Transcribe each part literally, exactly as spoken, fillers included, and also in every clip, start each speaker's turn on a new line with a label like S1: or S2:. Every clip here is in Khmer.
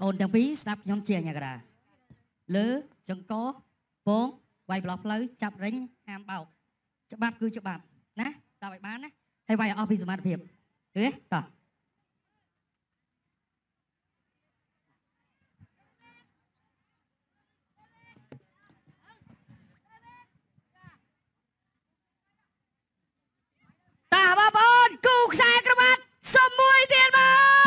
S1: អូនទាំងពីរស្ដាប់ខ្ញុំជាញ៉ាក្រាលើចង្កពងវាយប្រឡោះផ្លូវចាប់រិញហាមបោកច្បាប់គឺច្បាប់ណាស្ដាប់ឲ្យបានណាហើយវាយអស់ពីសមត្ថភាពឃើញទេតោះតាបងប្អូនគូខ្សែក្រវ៉ាត់សុំមួយទៀតមក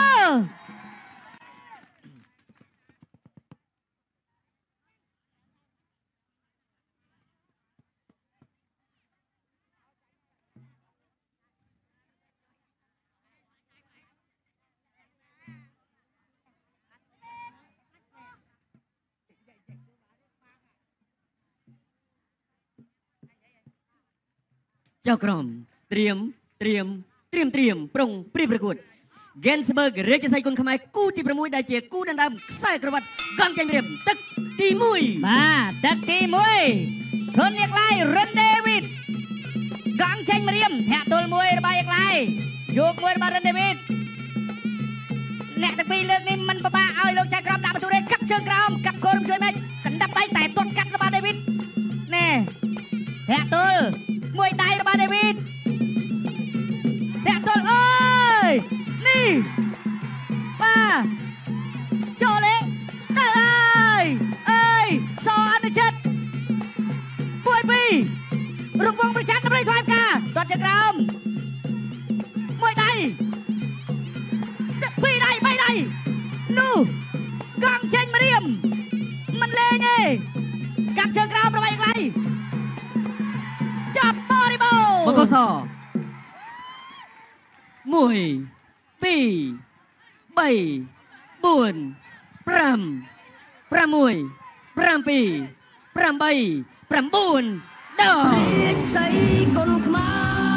S1: ចៅក្រមត្រៀមត្រៀមត្រៀមត្រៀមប្រុងព្រៀបប្រកួត Gensberg រាជសីគុណខ្មែរគូទីប្រាំមួយដែលជាគូដណ្ដើមខ្សែក្រវ៉ាត់កង់ចាញ់រៀបទឹកទីមួយបាទទឹកទីមួយធនអ្នកឡាយរិនដេវីតកង់ចាញ់រៀបធាក់ទល់មួយរបស់អ្នកឡាយយកមួយរបស់រិនដេវីតអ្នកទាំងពីរលើកនេះមិនពិបាកឲ្យលោកចៅក្រមដាក់បន្ទូទេកាប់ជើងក្រោមកាប់ខោរំជួយមិនកណ្ដាប់ដៃតែទាត់កាត់របស់ដេវីតណែធាក់ទល់មួយដៃរបស់ដេវីតធាក់ទល់អើយនេះបាទចូលលេទៅអើយអើយសអនុជិតមួយពីររង្វង់ប្រចាំដើម្បីធ្វើការទាត់ជើងក្រោមមួយដៃពីរដៃបីដៃនោះកង់ចេញមករៀមមិនលេងទេកាប់ជើងក្រោមរបស់ឯងឡៃចាប់បរិបូបកសមួយពីរបីបួនប្រាំប្រាំមួយប្រាំពីរប្រាំបីប្រាំបួនដល់រាជសីគុណខ្មែរ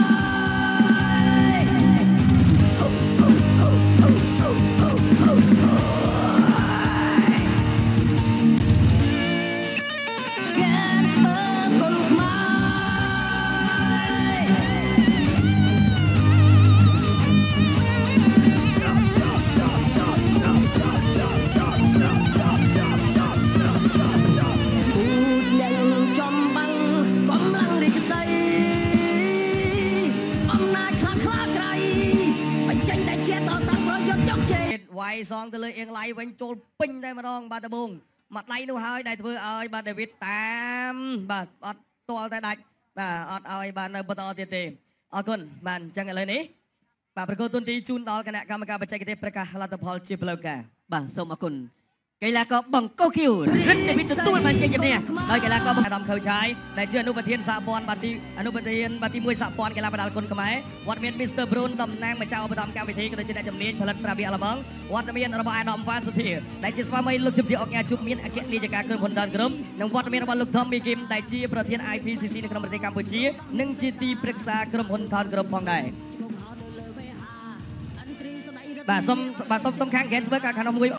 S1: វាយសងទៅលើអៀងឡៃវិញចូលពេញតែម្ដងបាទដបងមកដៃនោះហើយដែលធ្វើឲ្យបាទដេវីតតាមបាទអត់ទាល់តែដាច់បាទអត់ឲ្យបាទនៅបន្តទៀតទេអរគុណបាទអញ្ចឹងឥឡូវនេះបាទប្រកួតទុនទីជូនដល់គណៈកម្មការបច្ចេកទេសប្រកាសលទ្ធផលជាផ្លូវការបាទសូមអរគុណកីឡាករបង្គោលគីវរិទ្ធដេវីតទទួលបានជ័យជំនះដោយកីឡាករអាដាមខៅឆាយដែលជាអនុប្រធានសហព័ន្ធបាទទីអនុប្រធានបាទទីមួយសហព័ន្ធកីឡាបដាល់គុណខ្មែរវត្តមាន មីស្ទ័រ Brun តំណាងម្ចាស់ឧបត្ថម្ភកម្មវិធីក៏ដូចជាអ្នកជំនាញផលិតស្រាបៀរអាឡម៉ង់វត្តមានរបស់អាដាមវ៉ាសុធាដែលជាស្វាមីលោកជំទាវអុកញ៉ាជុំមានអគ្គនាយិកាក្រុមហ៊ុនដានក្រុមនិងវត្តមានរបស់លោក Tom Mikim ដែលជាប្រធាន ไอ พี ซี ซี នៅក្នុងប្រទេសកម្ពុជានិងជាទីប្រឹក្សាក្រុមហ៊ុនដានក្រុមផងដែរបាទសូមបាទសូមសំខាន់ Gensberg ខាងនោះមួយ